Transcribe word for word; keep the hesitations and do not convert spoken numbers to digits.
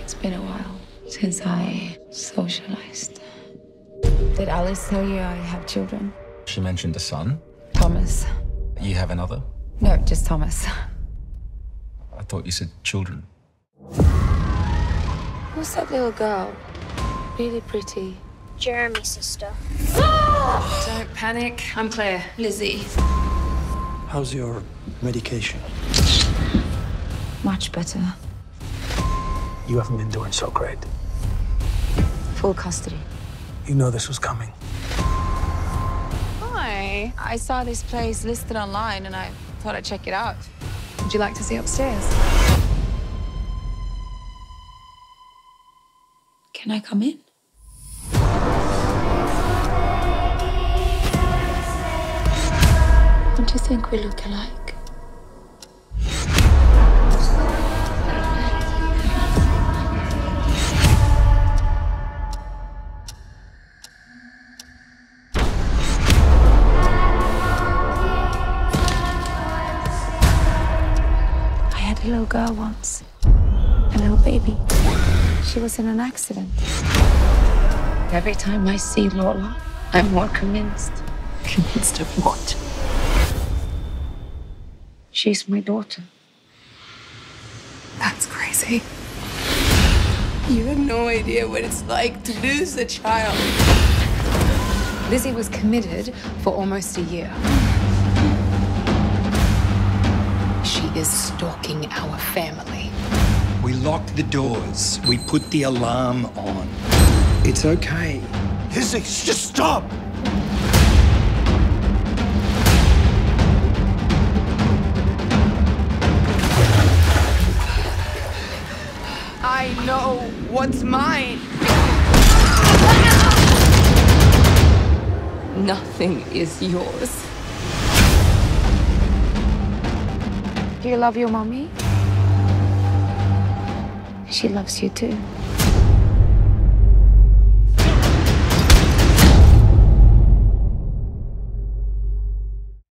It's been a while since I socialized. Did Alice tell you I have children? She mentioned a son. Thomas. You have another? No, just Thomas. I thought you said children. Who's that little girl? Really pretty. Jeremy's sister. Don't panic. I'm Claire. Lizzie. How's your medication? Much better. You haven't been doing so great. Full custody. You know this was coming. Hi. I saw this place listed online and I thought I'd check it out. Would you like to see upstairs? Can I come in? Don't you think we look alike? I had a little girl once, a little baby. She was in an accident. Every time I see Lola, I'm more convinced. Convinced of what? She's my daughter. That's crazy. You have no idea what it's like to lose a child. Lizzie was committed for almost a year. She is stalking our family. We locked the doors. We put the alarm on. It's okay. Lizzie, just stop! I know what's mine. Nothing is yours. Do you love your mommy? She loves you too.